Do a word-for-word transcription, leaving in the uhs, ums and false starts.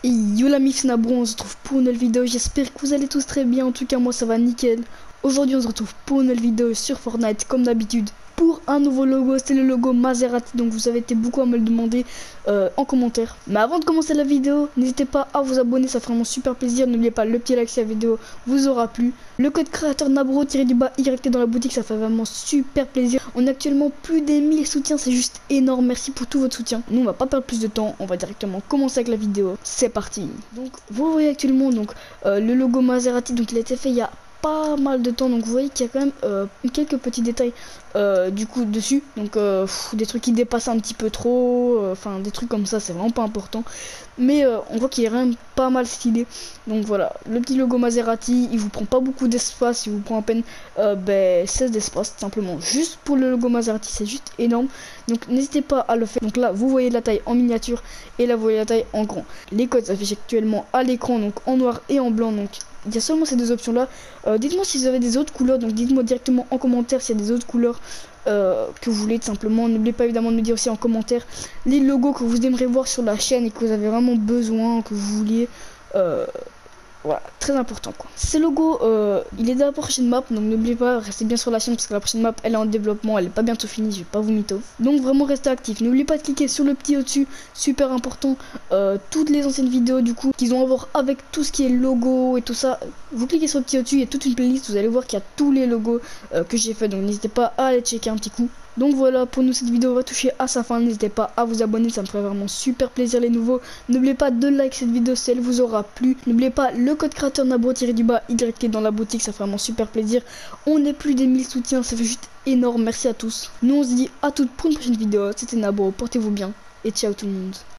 Et yo la mif Nabro, on se retrouve pour une nouvelle vidéo, j'espère que vous allez tous très bien, en tout cas moi ça va nickel. Aujourd'hui on se retrouve pour une nouvelle vidéo sur Fortnite comme d'habitude pour un nouveau logo, c'est le logo Maserati, donc vous avez été beaucoup à me le demander euh, en commentaire. Mais avant de commencer la vidéo, n'hésitez pas à vous abonner, ça fera vraiment super plaisir, n'oubliez pas le petit like si la vidéo vous aura plu. Le code créateur Nabro tiré du bas Y T dans la boutique, ça fait vraiment super plaisir. On a actuellement plus des mille soutiens, c'est juste énorme, merci pour tout votre soutien. Nous on va pas perdre plus de temps, on va directement commencer avec la vidéo, c'est parti. Donc vous voyez actuellement donc euh, le logo Maserati, donc il a été fait il y a pas mal de temps, donc vous voyez qu'il y a quand même euh, quelques petits détails euh, du coup dessus, donc euh, pff, des trucs qui dépassent un petit peu trop, enfin euh, des trucs comme ça, c'est vraiment pas important, mais euh, on voit qu'il est quand même pas mal stylé. Donc voilà, le petit logo Maserati, il vous prend pas beaucoup d'espace, il vous prend à peine euh, ben, seize d'espace simplement, juste pour le logo Maserati, c'est juste énorme, donc n'hésitez pas à le faire. Donc là vous voyez la taille en miniature et là vous voyez la taille en grand. Les codes s'affichent actuellement à l'écran, donc en noir et en blanc, donc il y a seulement ces deux options là. Euh, dites-moi si vous avez des autres couleurs, donc dites-moi directement en commentaire s'il y a des autres couleurs euh, que vous voulez tout simplement. N'oubliez pas évidemment de me dire aussi en commentaire les logos que vous aimeriez voir sur la chaîne et que vous avez vraiment besoin, que vous vouliez. Euh, Voilà, très important quoi. Ce logo, euh, il est dans la prochaine map, donc n'oubliez pas, restez bien sur la chaîne parce que la prochaine map, elle est en développement, elle est pas bientôt finie, je vais pas vous mytho. Donc vraiment restez actifs. N'oubliez pas de cliquer sur le petit au-dessus, super important. Euh, toutes les anciennes vidéos du coup, qu'ils ont à voir avec tout ce qui est logo et tout ça, vous cliquez sur le petit au-dessus, il y a toute une playlist, vous allez voir qu'il y a tous les logos euh, que j'ai fait, donc n'hésitez pas à aller checker un petit coup. Donc voilà, pour nous cette vidéo va toucher à sa fin, n'hésitez pas à vous abonner, ça me ferait vraiment super plaisir les nouveaux. N'oubliez pas de like cette vidéo si elle vous aura plu. N'oubliez pas le code créateur Nabro tiré du bas Y T dans la boutique, ça fait vraiment super plaisir. On est plus des mille soutiens, ça fait juste énorme, merci à tous. Nous on se dit à toutes pour une prochaine vidéo, c'était Nabro, portez-vous bien et ciao tout le monde.